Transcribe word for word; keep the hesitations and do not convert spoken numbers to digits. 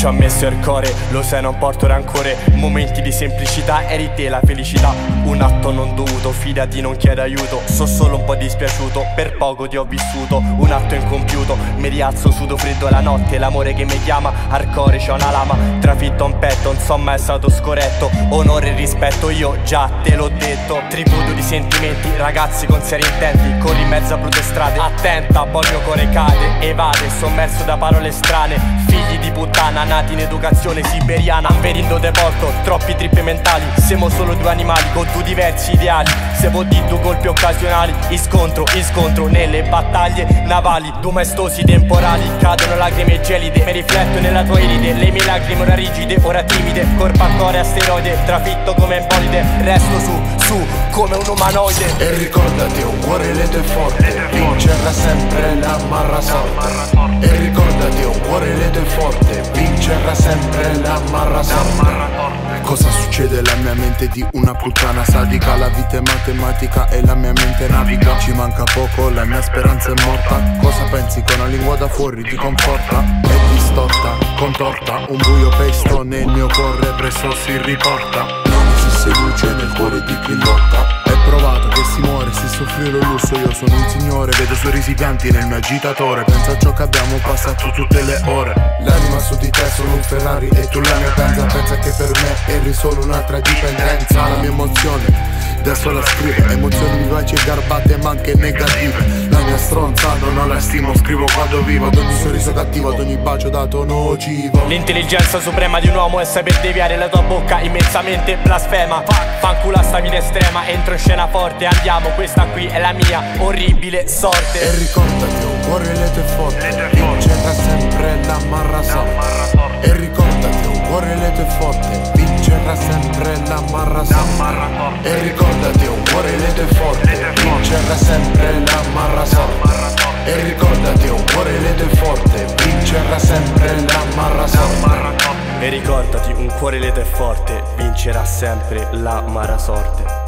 Ci ho messo il cuore, lo sai non porto rancore. Momenti di semplicità, eri te la felicità. Un atto non dovuto, fidati non chiedo aiuto. So solo un po' dispiaciuto, per poco ti ho vissuto. Un atto incompiuto, mi rialzo sudo freddo la notte. L'amore che mi chiama, al cuore c'ho una lama. Trafitto un petto, insomma è stato scorretto. Onore e rispetto io già te l'ho detto. Tributo di sentimenti, ragazzi con seri intenti. Corri in mezzo a brutte strade, attenta, poi il mio cuore cade. Evade, sommerso da parole strane. Figli di puttana, nati in educazione siberiana. Verindo de porto, troppi trip mentali. Siamo solo due animali con due diversi ideali. Se vuol dire due colpi occasionali, iscontro, iscontro nelle battaglie navali. Due maestosi temporali, cadono lacrime gelide. Mi rifletto nella tua iride, le mie lacrime ora rigide, ora timide. Corpo a cuore asteroide, trafitto come un bolide. Resto su, su, come un umanoide. E ricordati, un cuore leto e forte vincerà sempre la marrasorte. E ricordati, un cuore leto e forte vincerà sempre la marrasorte. Cosa succede alla mia mente di una puttana sadica? La vita è matematica e la mia mente naviga. Ci manca poco, la mia speranza è morta. Cosa pensi che una lingua da fuori ti conforta? È distorta, contorta, un buio pesto nel mio cuore presto si riporta. Non esiste luce nel cuore di chi lotta. È provato che si muore, se soffrire il lusso. Io sono un signore, vedo sorrisi pianti nel mio agitatore. Penso a ciò che abbiamo passato tutte le ore. L'anima su di te sono un Ferrari e tu la mia pensa. Pensa che per me eri solo un'altra dipendenza. La mia emozione da sola scrive, emozioni vivaci e garbate ma anche negative. La mia stronza non ho la stimo, scrivo quando vivo. Ad ogni sorriso cattivo, ad ogni bacio dato nocivo. L'intelligenza suprema di un uomo è saper deviare la tua bocca immensamente blasfema. Fancula sta vita estrema, entro in scena forte. Andiamo, questa qui è la mia orribile sorte. E ricordati, un cuore leto e forte vincerà sempre la marrasorte. E ricordati, un cuore leto e forte vincerà sempre la marrasorte. E ricordati, un cuore leto e forte vincerà sempre la marrasorte. E ricordati, un cuore leto e forte vincerà sempre la marrasorte. E ricordati, un cuore leto e forte vincerà sempre la marrasorte.